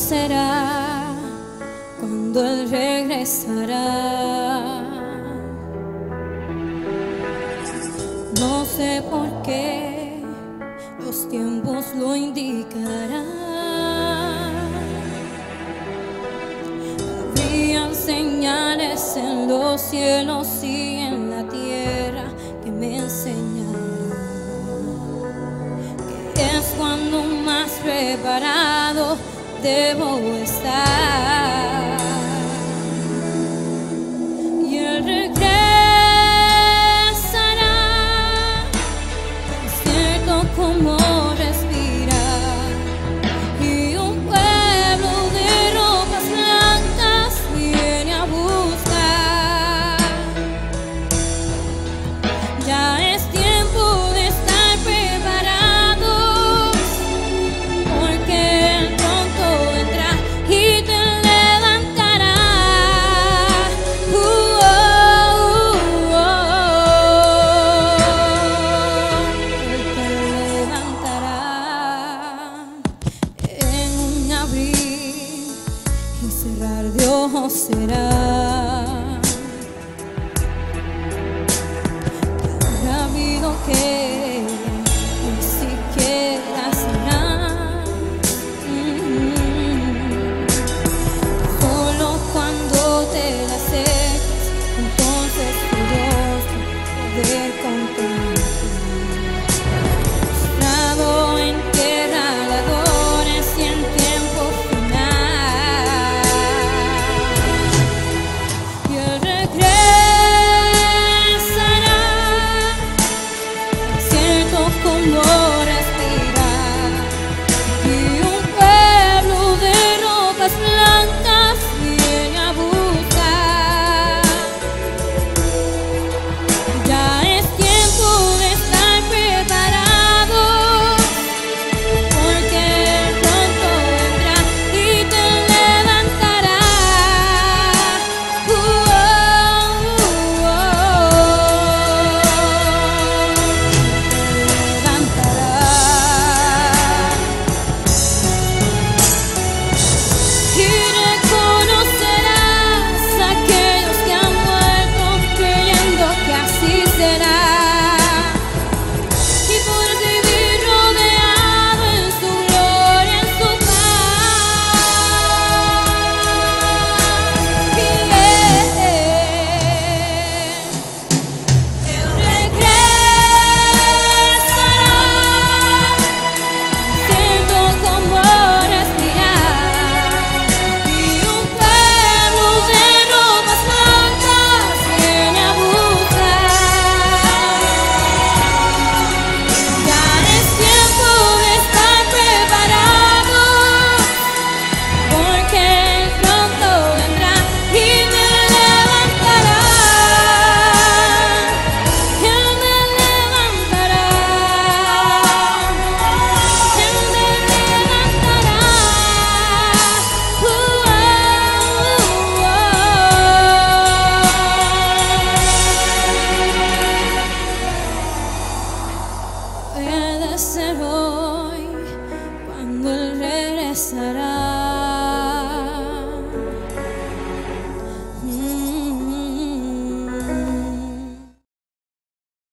será cuando Él regresará. No sé por qué, los tiempos lo indicarán. Habrían señales en los cielos y en la tierra que me enseñarán que es cuando más preparado debo estar. Y Él regresará, tan cierto como respirar, y un pueblo de ropas blancas viene a buscar. Ya es tiempo de estar preparados, porque Él pronto vendrá y te levantará. Él te levantará en un abrir y cerrar de ojos será. Rápido que ni siquiera será. Solo cuando te la acerques, entonces tu rostro poder contemplar. Postrado en tierra la adores y en tiempo final. Y Él regresará, cierto como respirar, y un pueblo de ropas blancas viene a buscar. Ya es tiempo de estar preparados, porque Él pronto vendrá y te levantará. Y reconocerás a aquellos que han muerto creyendo que así será, y podrás vivir rodeado en su gloria, en su paz. Él regresará, siento como respirar, y un pueblo de ropas blancas viene a buscar. Ya es tiempo de estar preparados, porque Él pronto vendrá y me levantará. Él me levantará. Él me levantará. Puede ser hoy cuando Él regresará.